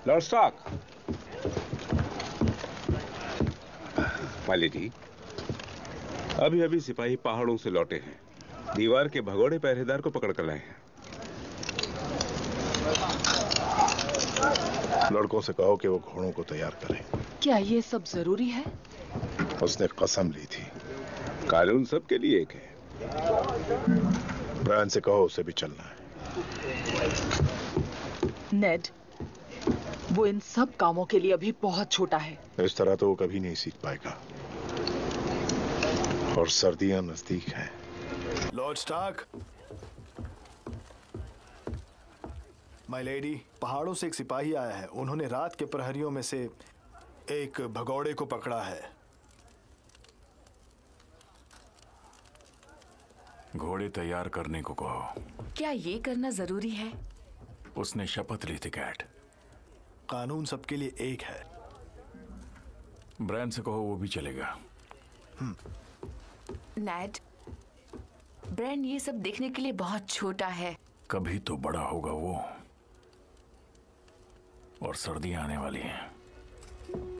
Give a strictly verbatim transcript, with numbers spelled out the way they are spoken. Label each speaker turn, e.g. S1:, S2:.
S1: Lord Stark. My lady, अभी अभी सिपाही पहाड़ों से लौटे हैं। दीवार के भगोड़े पहरेदार को पकड़ कर लाए हैं।
S2: लड़कों से कहो कि वो घोड़ों को तैयार करें।
S3: क्या ये सब जरूरी है?
S2: उसने कसम ली थी।
S1: कानून सबके लिए एक है।
S2: ब्रायन से कहो उसे भी चलना है।
S3: नेड, वो इन सब कामों के लिए अभी बहुत छोटा है।
S2: इस तरह तो वो कभी नहीं सीख पाएगा। और सर्दियां नजदीक हैं।
S4: लॉर्ड स्टार्क, माय लेडी, पहाड़ों से एक सिपाही आया है। उन्होंने रात के प्रहरियों में से एक भगौड़े को पकड़ा है।
S5: घोड़े तैयार करने को कहो।
S6: क्या ये करना जरूरी है?
S5: उसने शपथ ली थी कैट।
S4: कानून सबके लिए एक है।
S5: ब्रायन से कहो वो भी चलेगा।
S6: नेड, ब्रायन ये सब देखने के लिए बहुत छोटा है।
S5: कभी तो बड़ा होगा वो। और सर्दियां आने वाली हैं।